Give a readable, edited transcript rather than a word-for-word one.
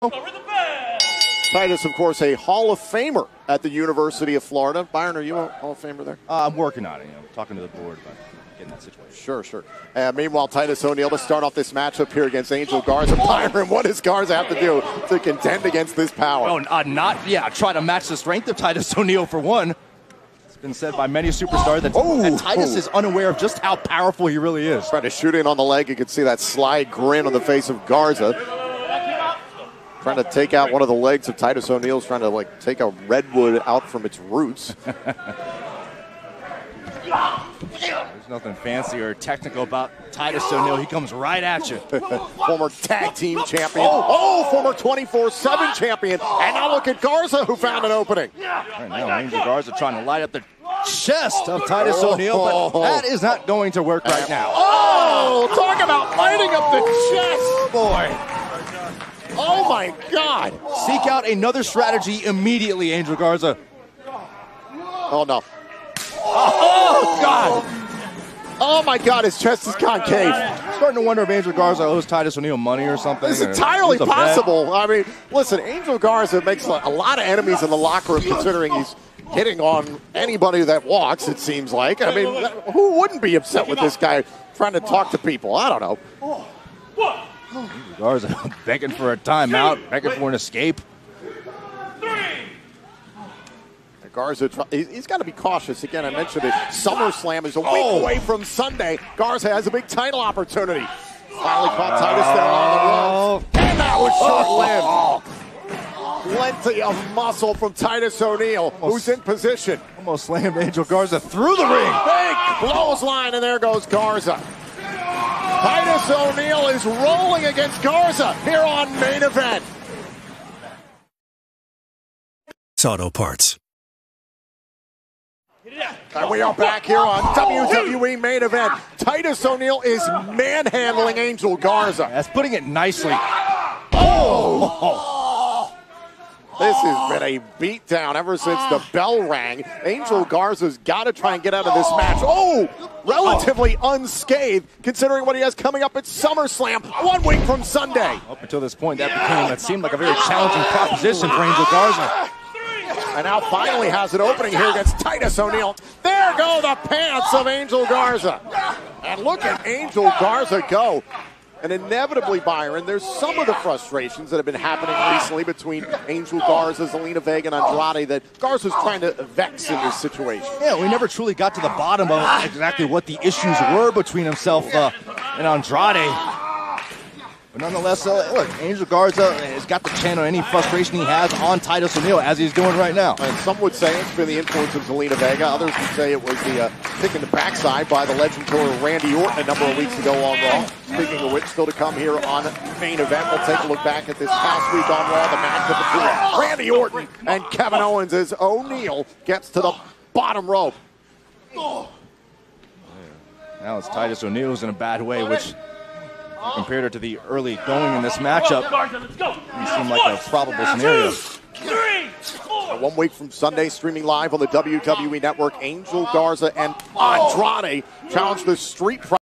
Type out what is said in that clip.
Titus, of course, a Hall of Famer at the University of Florida. Byron, are you a Hall of Famer there? I'm working on it. Talking to the board about getting that situation. Sure. Meanwhile, Titus O'Neil to start off this matchup here against Angel Garza. Byron, what does Garza have to do to contend against this power? Try to match the strength of Titus O'Neil for one. It's been said by many superstars that Titus is unaware of just how powerful he really is. Trying to shoot in on the leg. You can see that sly grin on the face of Garza. Trying to take out one of the legs of Titus O'Neil's, trying to take a redwood out from its roots. There's nothing fancy or technical about Titus O'Neil. He comes right at you. Former tag team champion. Former 24/7 champion. And now look at Garza, who found an opening. Right now, Angel Garza trying to light up the chest of Titus O'Neil, but that is not going to work right now. Talk about lighting up the chest. Boy. Oh, my God. Seek out another strategy immediately, Angel Garza. Oh, no. Oh, God. Oh, my God, his chest is concave. Starting to wonder if Angel Garza owes Titus O'Neil money or something. It's entirely possible. I mean, listen, Angel Garza makes a lot of enemies in the locker room, considering he's hitting on anybody that walks, it seems like. I mean, who wouldn't be upset with this guy trying to talk to people? I don't know. Garza begging for a timeout, begging for an escape. Garza, he's got to be cautious. Again, I mentioned it. SummerSlam is a week away from Sunday. Garza has a big title opportunity. Finally caught Titus there on the run. And that was short-lived. Plenty of muscle from Titus O'Neil, who's in position. Almost slammed Angel Garza through the ring. Big clothesline, and there goes Garza. Titus O'Neil is rolling against Garza here on Main Event. Auto Parts. And we are back here on WWE Main Event. Titus O'Neil is manhandling Angel Garza. That's putting it nicely. This has been a beatdown ever since the bell rang. Angel Garza's got to try and get out of this match. Relatively unscathed, considering what he has coming up at SummerSlam 1 week from Sunday. Up until this point, that seemed like a very challenging proposition for Angel Garza. And now finally has an opening here against Titus O'Neil. There go the pants of Angel Garza. And look at Angel Garza go. And inevitably, Byron, there's some of the frustrations that have been happening recently between Angel Garza, Zelina Vega, and Andrade that Garza's trying to vex in this situation. Yeah, we never truly got to the bottom of exactly what the issues were between himself and Andrade. But nonetheless, look, Angel Garza has got to channel any frustration he has on Titus O'Neil, as he's doing right now. And some would say it's been the influence of Zelina Vega. Others would say it was the kick in the backside by the legend killer Randy Orton a number of weeks ago on Raw. Speaking of which, still to come here on Main Event. We'll take a look back at this past week on Raw, the matchup between Randy Orton and Kevin Owens as O'Neil gets to the bottom rope. Now it's Titus O'Neil's in a bad way, which compared her to the early going in this matchup, it seemed like a probable scenario. 1 week from Sunday, streaming live on the WWE Network, Angel Garza and Andrade challenge the Street